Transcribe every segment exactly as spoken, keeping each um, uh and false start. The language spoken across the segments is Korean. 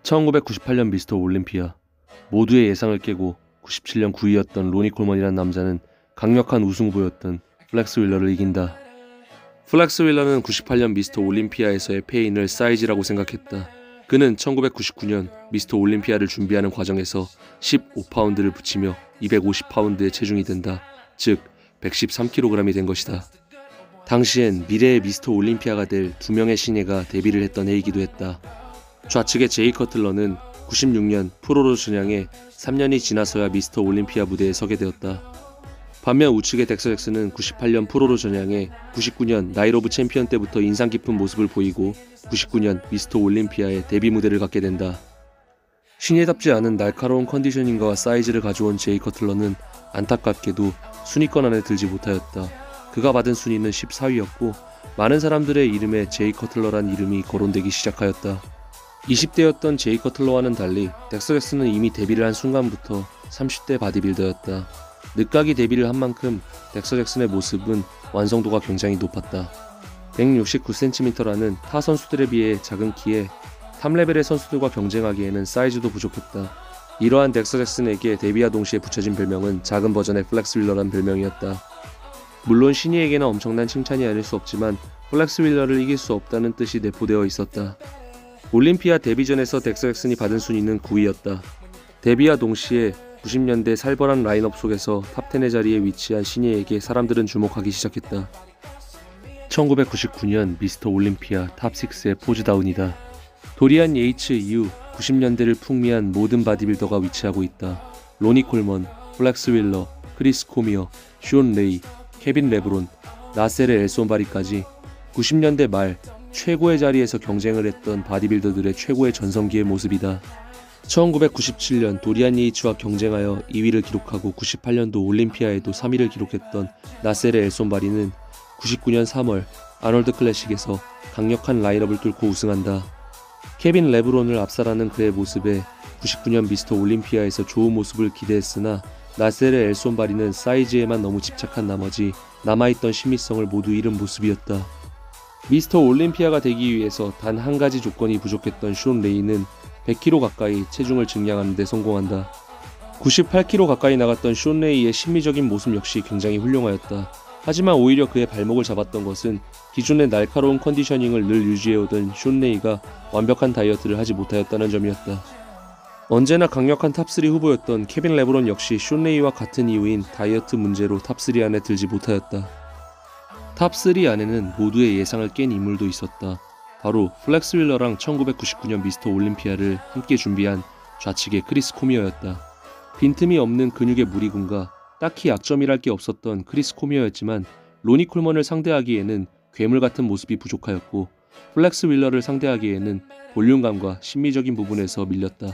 천구백구십팔 년 미스터 올림피아. 모두의 예상을 깨고 구십칠 년 구 위였던 로니 콜먼이란 남자는 강력한 우승 후보였던 플렉스 윌러를 이긴다. 플렉스 윌러는 구십팔 년 미스터 올림피아에서의 패인을 사이즈라고 생각했다. 그는 천구백구십구 년 미스터 올림피아를 준비하는 과정에서 십오 파운드를 붙이며 이백오십 파운드의 체중이 된다. 즉 백십삼 킬로그램이 된 것이다. 당시엔 미래의 미스터 올림피아가 될 두 명의 신예가 데뷔를 했던 해이기도 했다. 좌측의 제이 커틀러는 구십육 년 프로로 전향해 삼 년이 지나서야 미스터 올림피아 무대에 서게 되었다. 반면 우측의 덱서 잭슨은 구십팔 년 프로로 전향해 구십구 년 나이트 오브 챔피언 때부터 인상 깊은 모습을 보이고 구십구 년 미스터 올림피아의 데뷔 무대를 갖게 된다. 신예답지 않은 날카로운 컨디셔닝과 사이즈를 가져온 제이 커틀러는 안타깝게도 순위권 안에 들지 못하였다. 그가 받은 순위는 십사 위였고 많은 사람들의 이름에 제이 커틀러란 이름이 거론되기 시작하였다. 이십 대였던 제이 커틀러와는 달리 덱서 잭슨은 이미 데뷔를 한 순간부터 삼십 대 바디빌더였다. 늦가기 데뷔를 한 만큼 덱서 잭슨의 모습은 완성도가 굉장히 높았다. 백육십구 센티미터라는 타 선수들에 비해 작은 키에 탑 레벨의 선수들과 경쟁하기에는 사이즈도 부족했다. 이러한 덱서 잭슨에게 데뷔와 동시에 붙여진 별명은 작은 버전의 플렉스 윌러란 별명이었다. 물론 신예에게는 엄청난 칭찬이 아닐 수 없지만 플렉스 윌러를 이길 수 없다는 뜻이 내포되어 있었다. 올림피아 데뷔전에서 덱서 잭슨이 받은 순위는 구 위였다. 데뷔와 동시에 구십 년대 살벌한 라인업 속에서 탑 텐의 자리에 위치한 신예에게 사람들은 주목하기 시작했다. 천구백구십구 년 미스터 올림피아 탑 식스의 포즈다운이다. 도리안 예이츠 이후 구십 년대를 풍미한 모든 바디빌더가 위치하고 있다. 로니 콜먼, 플렉스 윌러, 크리스 코미어, 숀 레이, 케빈 레브론, 나셀의 엘손바리까지 구십 년대 말 최고의 자리에서 경쟁을 했던 바디빌더들의 최고의 전성기의 모습이다. 천구백구십칠 년 도리안 예이츠와 경쟁하여 이 위를 기록하고 구십팔 년도 올림피아에도 삼 위를 기록했던 나셀의 엘손바리는 구십구 년 삼월 아놀드 클래식에서 강력한 라인업을 뚫고 우승한다. 케빈 레브론을 압살하는 그의 모습에 구십구 년 미스터 올림피아에서 좋은 모습을 기대했으나 나셀의 엘손바리는 사이즈에만 너무 집착한 나머지 남아있던 신미성을 모두 잃은 모습이었다. 미스터 올림피아가 되기 위해서 단 한 가지 조건이 부족했던 숀 레이는 백 킬로그램 가까이 체중을 증량하는 데 성공한다. 구십팔 킬로그램 가까이 나갔던 숀 레이의 심미적인 모습 역시 굉장히 훌륭하였다. 하지만 오히려 그의 발목을 잡았던 것은 기존의 날카로운 컨디셔닝을 늘 유지해오던 숀 레이가 완벽한 다이어트를 하지 못하였다는 점이었다. 언제나 강력한 탑삼 후보였던 케빈 레브론 역시 숀 레이와 같은 이유인 다이어트 문제로 탑삼 안에 들지 못하였다. 탑삼 안에는 모두의 예상을 깬 인물도 있었다. 바로 플렉스 윌러랑 천구백구십구 년 미스터 올림피아를 함께 준비한 좌측의 크리스 코미어였다. 빈틈이 없는 근육의 무리군과 딱히 약점이랄 게 없었던 크리스 코미어였지만 로니 콜먼을 상대하기에는 괴물 같은 모습이 부족하였고 플렉스 윌러를 상대하기에는 볼륨감과 심미적인 부분에서 밀렸다.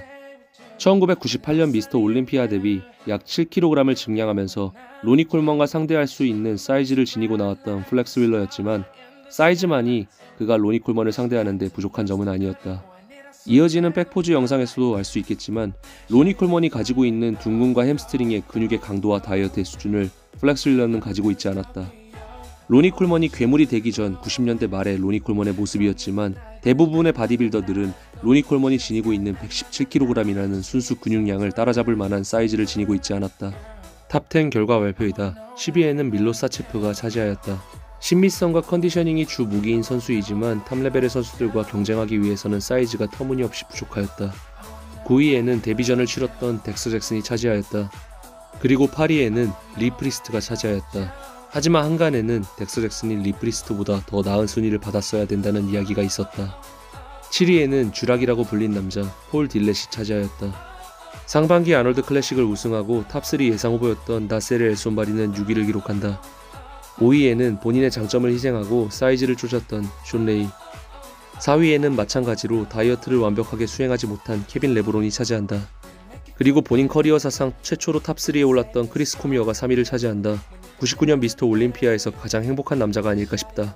천구백구십팔 년 미스터 올림피아 대비 약 칠 킬로그램을 증량하면서 로니 콜먼과 상대할 수 있는 사이즈를 지니고 나왔던 플렉스 윌러였지만 사이즈만이 그가 로니 콜먼을 상대하는 데 부족한 점은 아니었다. 이어지는 백포즈 영상에서도 알 수 있겠지만 로니 콜먼이 가지고 있는 둥근과 햄스트링의 근육의 강도와 다이어트의 수준을 플렉스 윌러는 가지고 있지 않았다. 로니 콜먼이 괴물이 되기 전 구십 년대 말의 로니 콜먼의 모습이었지만 대부분의 바디빌더들은 로니 콜먼이 지니고 있는 백십칠 킬로그램이라는 순수 근육량을 따라잡을 만한 사이즈를 지니고 있지 않았다. 탑 텐 결과 발표이다. 십 위에는 밀로사체프가 차지하였다. 신미성과 컨디셔닝이 주 무기인 선수이지만 탑레벨의 선수들과 경쟁하기 위해서는 사이즈가 터무니없이 부족하였다. 구 위에는 데뷔전을 치렀던 덱서 잭슨이 차지하였다. 그리고 팔 위에는 리 프리스트가 차지하였다. 하지만 한간에는 덱서 잭슨이 리 프리스트보다 더 나은 순위를 받았어야 된다는 이야기가 있었다. 칠 위에는 쥐락이라고 불린 남자 폴 딜렛이 차지하였다. 상반기 아놀드 클래식을 우승하고 탑삼 예상 후보였던 나셀의 엘손바리는 육 위를 기록한다. 오 위에는 본인의 장점을 희생하고 사이즈를 쫓았던 숀 레이, 사 위에는 마찬가지로 다이어트를 완벽하게 수행하지 못한 케빈 레브론이 차지한다. 그리고 본인 커리어 사상 최초로 탑삼에 올랐던 크리스 코미어가 삼 위를 차지한다. 구십구 년 미스터 올림피아에서 가장 행복한 남자가 아닐까 싶다.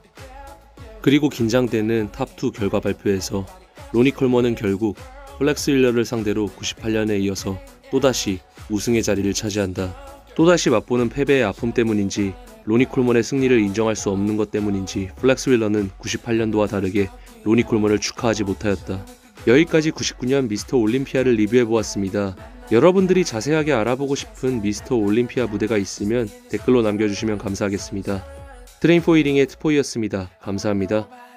그리고 긴장되는 탑 투 결과 발표에서 로니 콜먼은 결국 플렉스 윌러를 상대로 구십팔 년에 이어서 또다시 우승의 자리를 차지한다. 또다시 맛보는 패배의 아픔 때문인지 로니 콜먼의 승리를 인정할 수 없는 것 때문인지 플렉스 윌러는 구십팔 년도와 다르게 로니 콜먼을 축하하지 못하였다. 여기까지 구십구 년 미스터 올림피아를 리뷰해보았습니다. 여러분들이 자세하게 알아보고 싶은 미스터 올림피아 무대가 있으면 댓글로 남겨주시면 감사하겠습니다. 트레인포 힐링의 트포이였습니다. 감사합니다.